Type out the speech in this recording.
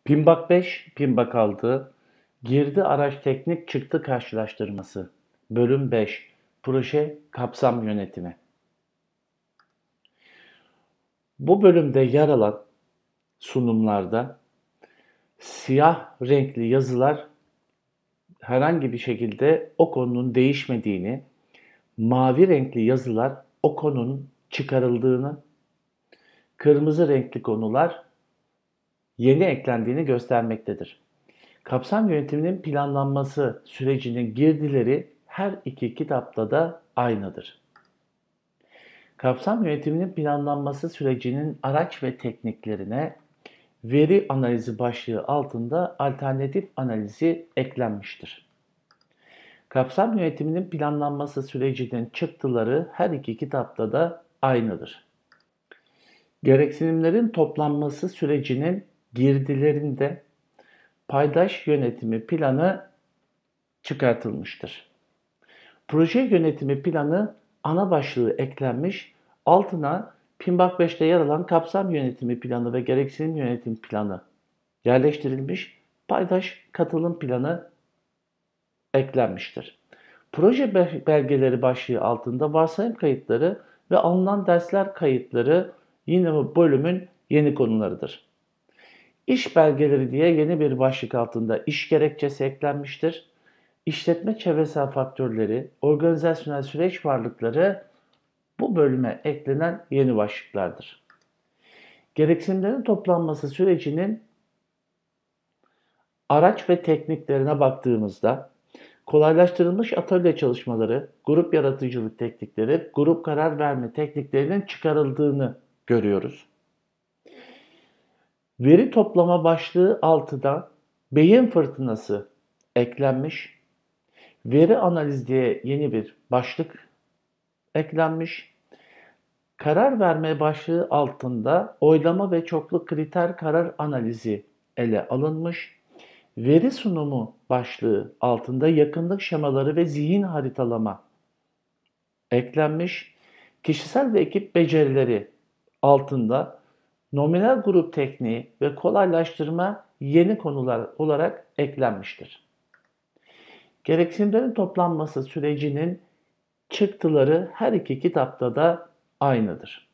Pimbak 5, Pimbak 6, Girdi Araç Teknik Çıktı Karşılaştırması. Bölüm 5, Proje Kapsam Yönetimi. Bu bölümde yer alan sunumlarda siyah renkli yazılar herhangi bir şekilde o konunun değişmediğini, mavi renkli yazılar o konunun çıkarıldığını, kırmızı renkli konular yeni eklendiğini göstermektedir. Kapsam yönetiminin planlanması sürecinin girdileri her iki kitapta da aynıdır. Kapsam yönetiminin planlanması sürecinin araç ve tekniklerine veri analizi başlığı altında alternatif analizi eklenmiştir. Kapsam yönetiminin planlanması sürecinin çıktıları her iki kitapta da aynıdır. Gereksinimlerin toplanması sürecinin girdilerinde paydaş yönetimi planı çıkartılmıştır. Proje yönetimi planı ana başlığı eklenmiş, altına Pimbak 5'te yer alan kapsam yönetimi planı ve gereksinim yönetim planı yerleştirilmiş, paydaş katılım planı eklenmiştir. Proje belgeleri başlığı altında varsayım kayıtları ve alınan dersler kayıtları yine bu bölümün yeni konularıdır. İş belgeleri diye yeni bir başlık altında iş gerekçesi eklenmiştir. İşletme çevresel faktörleri, organizasyonel süreç varlıkları bu bölüme eklenen yeni başlıklardır. Gereksinimlerin toplanması sürecinin araç ve tekniklerine baktığımızda kolaylaştırılmış atölye çalışmaları, grup yaratıcılık teknikleri, grup karar verme tekniklerinin çıkarıldığını görüyoruz. Veri toplama başlığı altında beyin fırtınası eklenmiş. Veri analiz diye yeni bir başlık eklenmiş. Karar verme başlığı altında oylama ve çoklu kriter karar analizi ele alınmış. Veri sunumu başlığı altında yakınlık şemaları ve zihin haritalama eklenmiş. Kişisel ve ekip becerileri altında nominal grup tekniği ve kolaylaştırma yeni konular olarak eklenmiştir. Gereksinimlerin toplanması sürecinin çıktıları her iki kitapta da aynıdır.